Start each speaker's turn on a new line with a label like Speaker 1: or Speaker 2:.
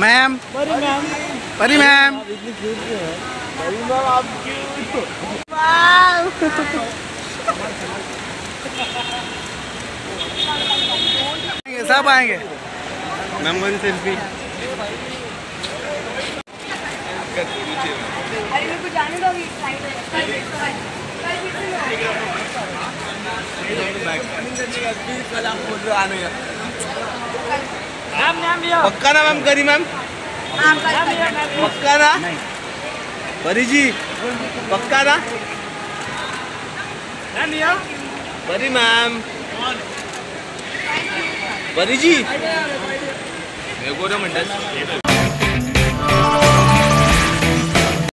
Speaker 1: Ma'am, परी ma'am, परी ma'am, सब आएंगे। Ma'am one selfie.
Speaker 2: अरे मेरे को जाने दो अभी
Speaker 1: पक्का ना मैम, करी मैम, पक्का ना परी जी, पक्का ना परी मैम, परी जी मेरे को ना म्हणतात